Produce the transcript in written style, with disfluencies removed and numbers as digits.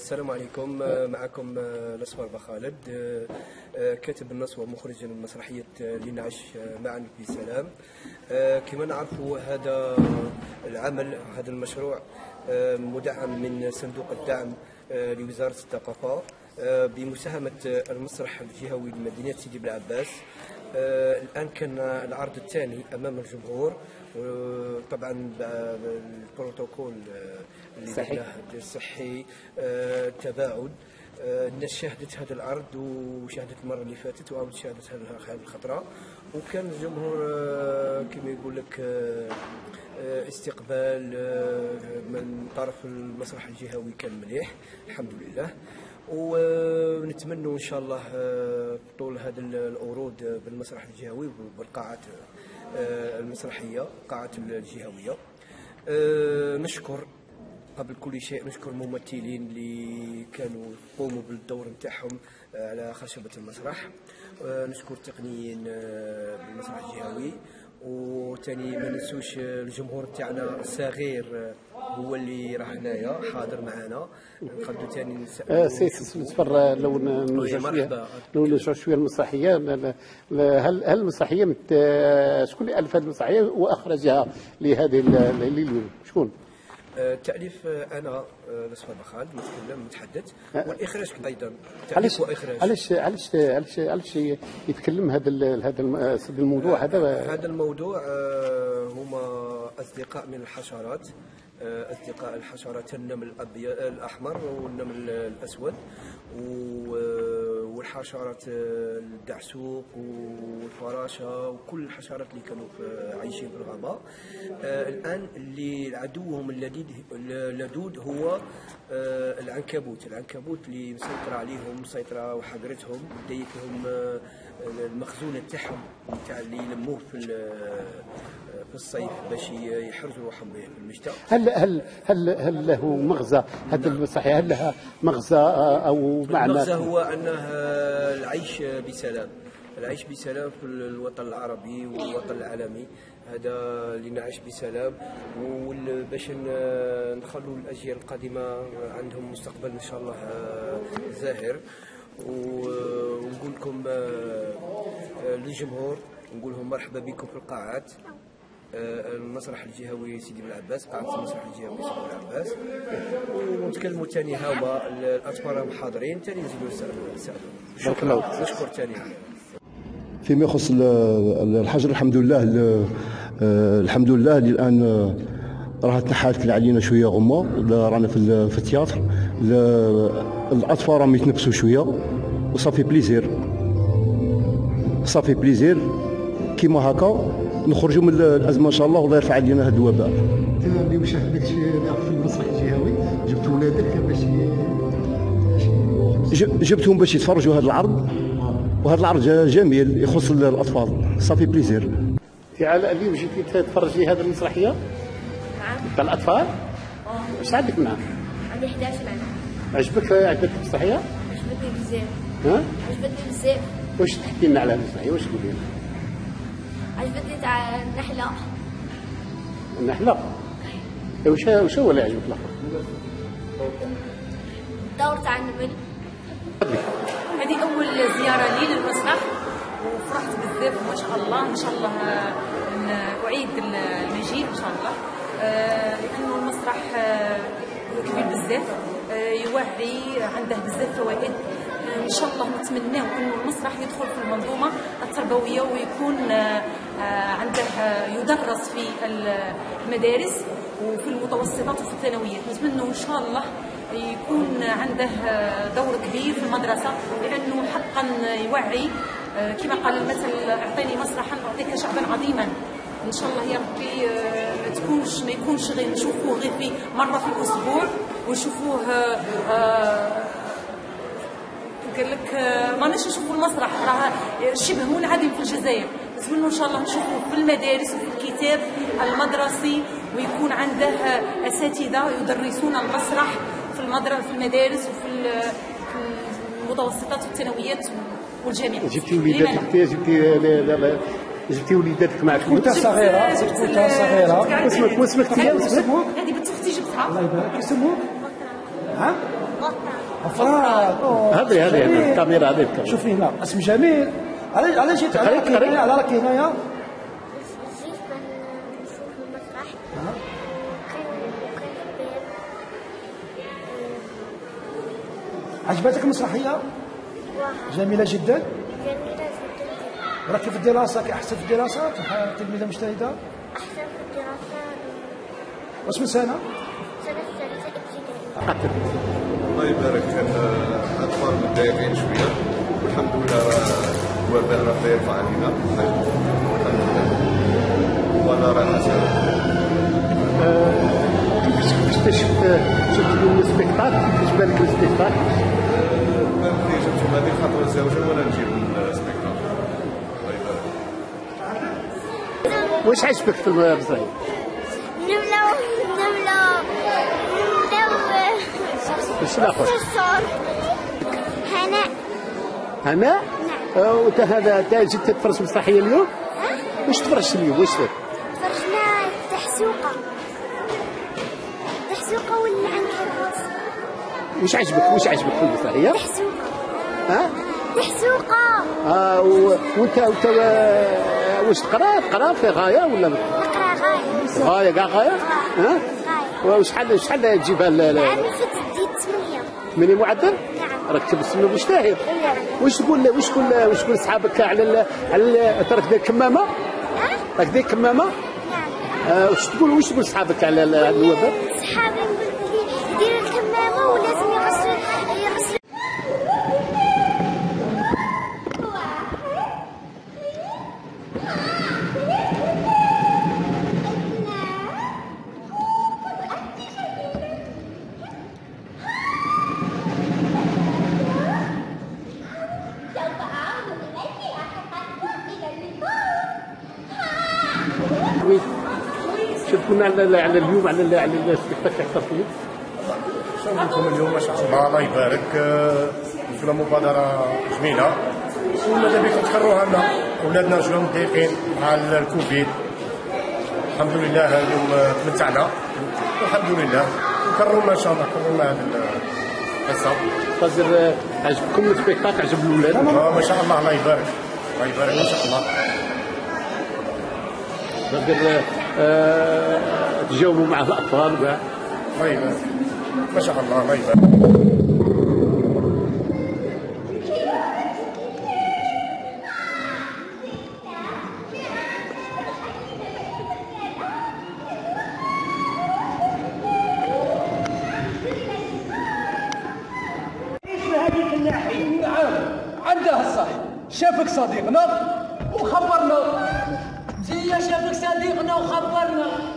السلام عليكم. معكم الأصفر بخالد، كاتب النص ومخرج مسرحية لنعش معا في سلام. كما نعرفوا هذا العمل، هذا المشروع مدعم من صندوق الدعم لوزارة الثقافة بمساهمة المسرح الجهوي لمدينة سيدي بلعباس. الآن كان العرض الثاني أمام الجمهور، طبعا البروتوكول الصحي، التباعد. الناس شاهدت هذا العرض وشاهدت المرة اللي فاتت وعاود شاهدت هذه الخطرة، وكان الجمهور كما يقول لك استقبال من طرف المسرح الجهوي كان مليح الحمد لله. ونتمنى ان شاء الله طول هذا العروض بالمسرح الجهوي وبالقاعات المسرحيه، القاعات الجهويه. نشكر قبل كل شيء نشكر الممثلين اللي كانوا يقوموا بالدور نتاعهم على خشبه المسرح. نشكر التقنيين بالمسرح الجهوي، وثاني ما ننسوش الجمهور تاعنا الصغير هو اللي راه هنايا حاضر معنا. نقدروا ثاني سي نصفر لو نرجع شويه المسرحيه. هل المسرحيه شكون اللي الف هذه المسرحيه واخرجها لهذه اليوم؟ شكون؟ تأليف أنا الأصفر بخالد متحدث، والإخراج أيضا تأليف وإخراج. علاش يتكلم هذا الموضوع؟ هذا الموضوع هما أصدقاء من الحشرات، أصدقاء الحشرات، النمل الأحمر والنمل الأسود والحشرات الدعسوق والفراشة وكل الحشرات اللي كانوا عايشين في الغابة. الآن اللي عدوهم اللدود هو العنكبوت اللي مسيطرة عليهم، مسيطرة وحقرتهم، بديت لهم المخزون تاعهم تاع اللي يلموه في الصيف باش يحرزوا روحهم في المشتى. هل له مغزى هذا المسرحية؟ هل لها مغزى او معنى؟ المغزى هو انه العيش بسلام، العيش بسلام في الوطن العربي والوطن العالمي، هذا لنعيش بسلام باش نخلوا الاجيال القادمه عندهم مستقبل ان شاء الله زاهر. ونقول لكم للجمهور، نقول لهم مرحبا بكم في القاعات، المسرح الجهوي سيدي بلعباس، قاعة المسرح الجهوي سيدي بلعباس. ونتكلموا ثاني هما الأطفال راهم حاضرين، ثاني نزيدوا نسألوا. شكرا، نشكر ثاني. فيما يخص الحجر، الحمد لله اللي الآن راه تنحات علينا شوية غمة، رانا في التياتر، الأطفال راهم يتنفسوا شوية وصافي بليزير كيما هكا نخرجوا من الازمه ان شاء الله، والله يرفع علينا هذا الوباء. انت اللي مشاهدك في المسرح الجهوي، جبت ولادك باش جبتهم باش يتفرجوا هذا العرض، وهذا العرض جميل يخص الاطفال، صافي بليزير. تعال اليوم جيتي تتفرج لي هذه المسرحيه؟ نعم. تاع الاطفال؟ واش عندك معاه؟ عندي 11 عام. عجبتك المسرحيه؟ عجبتني بزاف. ها؟ عجبتني بزاف. واش تحكي لنا على المسرحيه؟ واش تقولي لنا؟ عجبتني تاع النحلة. النحلة؟ وش هو اللي عجبك الآخر؟ الدور تاع النمل. هذه أول زيارة لي للمسرح وفرحت بزاف، ما شاء الله أعيد المجيء إن شاء الله، لأنه المسرح كبير بزاف، يوعي، عنده بزاف فوائد. ان شاء الله نتمناه انه المسرح يدخل في المنظومه التربويه ويكون عنده يدرس في المدارس وفي المتوسطات وفي الثانويات. نتمنى ان شاء الله يكون عنده دور كبير في المدرسه، لانه حقا يوعي. كما قال المثل: اعطيني مسرحا اعطيك شعبا عظيما. ان شاء الله يا ربي ما يكونش غير نشوفوه غير في مره في الاسبوع ونشوفوه قال لك ماناش نشوفوا المسرح، راه شبه منعدم في الجزائر. نتمنى ان شاء الله نشوفوه في المدارس وفي الكتاب المدرسي، ويكون عنده اساتذه يدرسون المسرح في المدارس وفي المتوسطات والثانويات والجامعات. جبتي وليداتك معك؟ كنت صغيره. واسمك؟ هذه بنت اختي جبتها. الله يبارك. اسمك؟ ها؟ غفران. هذه الكاميرا، هذه الكاميرا. شوفي هنا اسم جميل. علاش جيت على راكي هنايا؟ جيت نشوف المسرح. عجبتك المسرحيه؟ جميله جدا. جميلة جدا. راكي في الدراسه، احسن في الدراسه، تلميذه مجتهده؟ أحسن في الدراسة. واش من سنه؟ سنة ثالثة ابتدائي. الله يبارك. الاطفال متضايقين شويه والحمد لله الوباء راه يرفع علينا الحمد لله وانا راه حسن. كيفاش شفت السبيكتاكل؟ كيفاش بان لك السبيكتاكل؟ اللي شفتهم هذه الخطوه الزوجه وانا نجيب السبيكتاكل. الله يبارك. واش عجبك في المسرحيه؟ واش الاخر؟ هناء؟ وانت هذا جيت تتفرج مسرحيه اليوم؟ واش تفرجت اليوم؟ واش تفرجنا تحسوقة والعنكبوت. واش عجبك في المسرحيه؟ تحسوقة. تحسوقة. وانت واش تقرا في غايه ولا؟ نقرا غايه كاع غايه؟ وشحال تجيبها؟ العام اللي فات ديت 8. 8 معدل؟ نعم. راك تبسم مجتهد. واش تقول صحابك على تراك داير كمامه؟ راك داير كمامه؟ نعم. واش تقول صحابك على الوباء؟ صحابي يديروا الكمامه ولازم يغسلوا. شفتونا على اليوم على السبيكتاكل حتى فيه. شفتكم اليوم ما شاء الله الله يبارك. شفنا مبادرة جميلة وماذا بكم تكرروها لنا. أولادنا شوية متضايقين مع الكوفيد. الحمد لله اليوم تمتعنا والحمد لله. نكررونا إن شاء الله كررونا هذه القصة. قصدي عجبكم السبيكتاكل؟ عجب الأولاد؟ ما شاء الله الله يبارك. الله يبارك ما شاء الله. تقدر تجاوبوا مع الأطفال وكاع. الله يبارك ما شاء الله الله يبارك. هذيك الناحية. نعم عندها الصح. شافك صديقنا وخبرنا. شافك صديقنا وخبرنا.